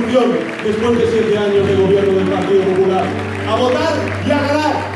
solución después de 7 años de gobierno del Partido Popular. A votar y a ganar.